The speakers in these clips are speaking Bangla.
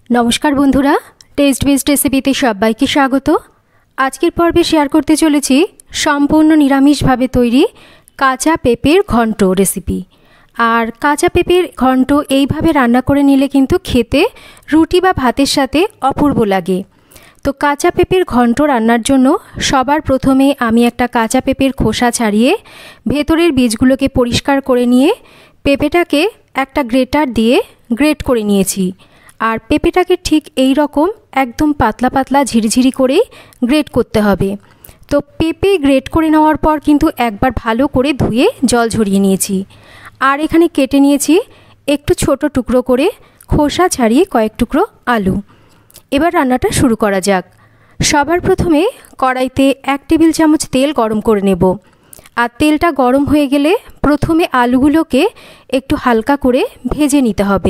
नमस्कार बंधुरा टेस्ट बेस्ड रेसिपिते सबाइके स्वागत। आजकेर पर्वे शेयर करते चलेछि सम्पूर्ण निरामिष भावे तैरी काँचा पेपर घंट रेसिपि। और काँचा पेपर घंट এইভাবে রান্না করে নিলে কিন্তু খেতে রুটি বা ভাতের সাথে অপূর্ব লাগে। তো কাঁচা পেঁপের ঘন্ট রান্নার জন্য সবার প্রথমে আমি একটা কাঁচা পেঁপের খোসা ছাড়িয়ে ভেতরের বীজগুলোকে পরিষ্কার করে নিয়ে পেঁপেটাকে একটা গ্রেটার দিয়ে গ্রেট করে নিয়েছি। আর পেঁপেটাকে ঠিক এই রকম একদম পাতলা পাতলা ঝিরিঝিরি করে গ্রেট করতে হবে। তো পেঁপে গ্রেট করে নেওয়ার পর কিন্তু একবার ভালো করে ধুয়ে জল ঝরিয়ে নিয়েছি। আর এখানে কেটে নিয়েছি একটু ছোট টুকরো করে খোসা ছাড়িয়ে কয়েক টুকরো আলু। এবার রান্নাটা শুরু করা যাক। সবার প্রথমে কড়াইতে 1 টেবিল চামচ তেল গরম করে নেব। আর তেলটা গরম হয়ে গেলে প্রথমে আলুগুলোকে একটু হালকা করে ভেজে নিতে হবে।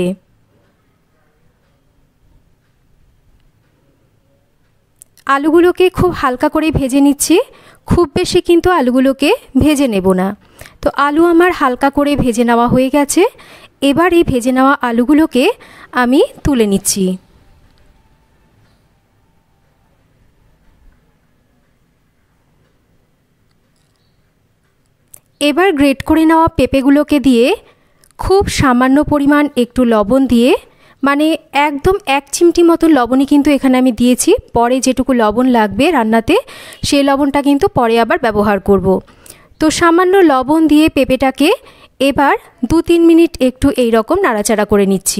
আলুগুলোকে খুব হালকা করে ভেজে নিচ্ছি, খুব বেশি কিন্তু আলুগুলোকে ভেজে নেব না। তো আলু আমার হালকা করে ভেজে নেওয়া হয়ে গেছে। এবার এই ভেজে নেওয়া আলুগুলোকে আমি তুলে নিচ্ছি। এবার গ্রেট করে নেওয়া পেঁপেগুলোকে দিয়ে খুব সামান্য পরিমাণ একটু লবণ দিয়ে, মানে একদম 1 চিমটি মতো লবণই কিন্তু এখানে আমি দিয়েছি। পরে যেটুকু লবণ লাগবে রান্নাতে সেই লবণটা কিন্তু পরে আবার ব্যবহার করব। তো সামান্য লবণ দিয়ে পেঁপেটাকে এবার 2-3 মিনিট একটু এই রকম নাড়াচাড়া করে নিচ্ছি।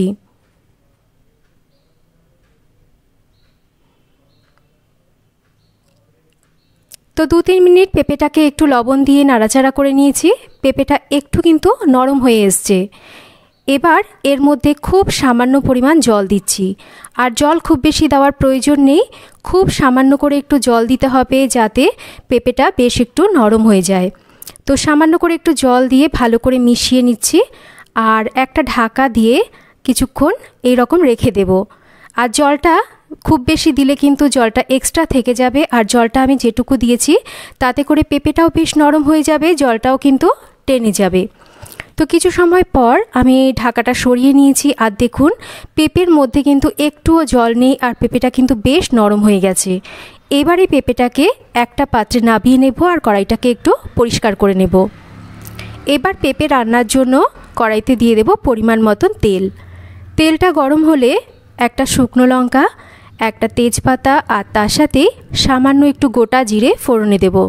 তো 2-3 মিনিট পেঁপেটাকে একটু লবণ দিয়ে নাড়াচাড়া করে নিয়েছি। পেঁপেটা একটু কিন্তু নরম হয়ে এসছে। এবার এর মধ্যে খুব সামান্য পরিমাণ জল দিচ্ছি। আর জল খুব বেশি দেওয়ার প্রয়োজন নেই, খুব সামান্য করে একটু জল দিতে হবে যাতে পেঁপেটা বেশ একটু নরম হয়ে যায়। তো সামান্য করে একটু জল দিয়ে ভালো করে মিশিয়ে নিচ্ছি। আর একটা ঢাকা দিয়ে কিছুক্ষণ এই রকম রেখে দেব। আর জলটা খুব বেশি দিলে কিন্তু জলটা এক্সট্রা থেকে যাবে। আর জলটা আমি যেটুকু দিয়েছি তাতে করে পেঁপেটাও বেশ নরম হয়ে যাবে, জলটাও কিন্তু টেনে যাবে। তো কিছু সময় পর আমি ঢাকাটা সরিয়ে নিয়েছি। আর দেখুন পেঁপের মধ্যে কিন্তু একটুও জল নেই, আর পেঁপেটা কিন্তু বেশ নরম হয়ে গেছে। এবারে পেঁপেটাকে একটা পাত্রে নামিয়ে নেব আর কড়াইটাকে একটু পরিষ্কার করে নেব। এবার পেঁপে রান্নার জন্য কড়াইতে দিয়ে দেব পরিমাণ মতন তেল। তেলটা গরম হলে একটা শুকনো লঙ্কা, একটা তেজপাতা আর তার সাথে সামান্য একটু গোটা জিরে ফোড়নে দেব।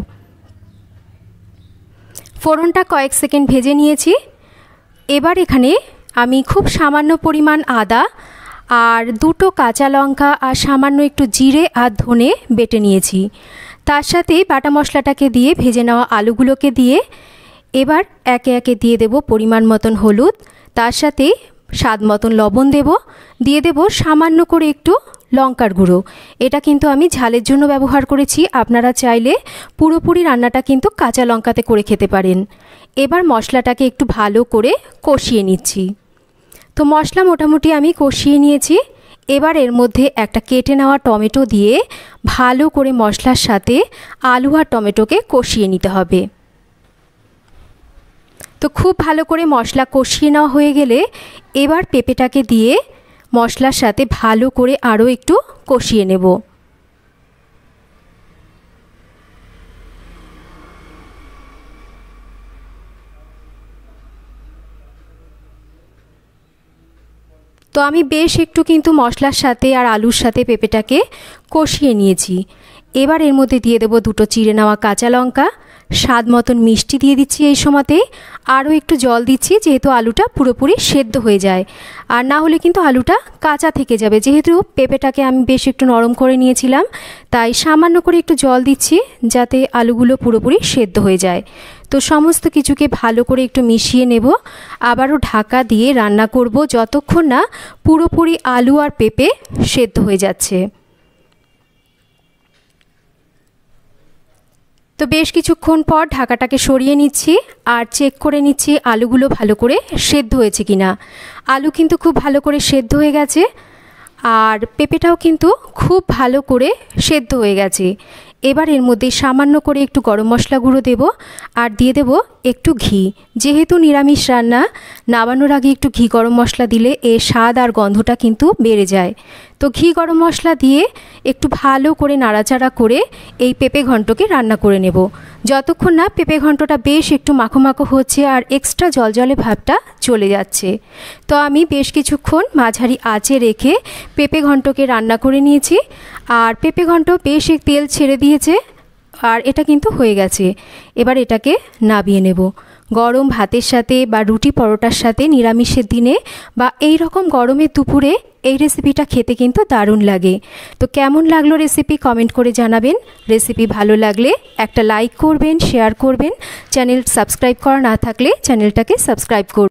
ফোড়নটা কয়েক সেকেন্ড ভেজে নিয়েছি। এবার এখানে আমি খুব সামান্য পরিমাণ আদা আর 2টো কাঁচা লঙ্কা আর সামান্য একটু জিরে আর ধনে বেটে নিয়েছি। তার সাথে বাটা মশলাটাকে দিয়ে ভেজে নেওয়া আলুগুলোকে দিয়ে এবার একে একে দিয়ে দেব পরিমাণ মতন হলুদ, তার সাথে স্বাদ মতন লবণ দেব, দিয়ে দেব সামান্য করে একটু লঙ্কার গুঁড়ো। এটা কিন্তু আমি ঝালের জন্য ব্যবহার করেছি, আপনারা চাইলে পুরোপুরি রান্নাটা কিন্তু কাঁচা লঙ্কাতে করে খেতে পারেন। এবার মশলাটাকে একটু ভালো করে কষিয়ে নিচ্ছি। তো মশলা মোটামুটি আমি কষিয়ে নিয়েছি। এবার এর মধ্যে একটা কেটে নেওয়া টমেটো দিয়ে ভালো করে মশলার সাথে আলু আর টমেটোকে কষিয়ে নিতে হবে। তো খুব ভালো করে মশলা কষিয়ে নেওয়া হয়ে গেলে এবার পেঁপেটাকে দিয়ে মশলার সাথে ভালো করে আরও একটু কষিয়ে নেব। তো আমি বেশ একটু কিন্তু মশলার সাথে আর আলুর সাথে পেঁপেটাকে কষিয়ে নিয়েছি। এবার এর মধ্যে দিয়ে দেব 2টো চিড়ে নেওয়া কাঁচা লঙ্কা, স্বাদ মতন মিষ্টি দিয়ে দিচ্ছি এই সময়তে। আরও একটু জল দিচ্ছি যেহেতু আলুটা পুরোপুরি সেদ্ধ হয়ে যায়, আর না হলে কিন্তু আলুটা কাঁচা থেকে যাবে। যেহেতু পেঁপেটাকে আমি বেশ একটু নরম করে নিয়েছিলাম, তাই সামান্য করে একটু জল দিচ্ছি যাতে আলুগুলো পুরোপুরি সেদ্ধ হয়ে যায়। তো সমস্ত কিছুকে ভালো করে একটু মিশিয়ে নেব। আবারও ঢাকা দিয়ে রান্না করব যতক্ষণ না পুরোপুরি আলু আর পেঁপে সেদ্ধ হয়ে যাচ্ছে। তো বেশ কিছুক্ষণ পর ঢাকাটাকে সরিয়ে নিচ্ছি আর চেক করে নিচ্ছি আলুগুলো ভালো করে সেদ্ধ হয়েছে কিনা। আলু কিন্তু খুব ভালো করে সেদ্ধ হয়ে গেছে আর পেঁপেটাও কিন্তু খুব ভালো করে সেদ্ধ হয়ে গেছে। এবার এর মধ্যে সামান্য করে একটু গরম মশলা গুঁড়ো দেব আর দিয়ে দেব একটু ঘি। যেহেতু নিরামিষ রান্না, নামানোর আগে একটু ঘি গরম মশলা দিলে এর স্বাদ আর গন্ধটা কিন্তু বেড়ে যায়। তো ঘি গরম মশলা দিয়ে একটু ভালো করে নাড়াচাড়া করে এই পেঁপে ঘন্টকে রান্না করে নেব, যতক্ষণ না পেঁপে ঘন্টটা বেশ একটু মাখো মাখো হচ্ছে আর এক্সট্রা জলজলে ভাবটা চলে যাচ্ছে। তো আমি বেশ কিছুক্ষণ মাঝারি আঁচে রেখে পেঁপে ঘন্টকে রান্না করে নিয়েছি, আর পেঁপে ঘন্ট বেশ তেল ছেড়ে দিয়েছে আর এটা কিন্তু হয়ে গেছে। এবার এটাকে নামিয়ে নেব। গরম ভাতের সাথে বা রুটি পরোটার সাথে নিরামিষের দিনে বা এই রকম গরমের দুপুরে এই রেসিপিটা খেতে কিন্তু দারুণ লাগে। তো কেমন লাগলো রেসিপি কমেন্ট করে জানাবেন। রেসিপি ভালো লাগলে একটা লাইক করবেন, শেয়ার করবেন। চ্যানেল সাবস্ক্রাইব করা না থাকলে চ্যানেলটাকে সাবস্ক্রাইব করবেন।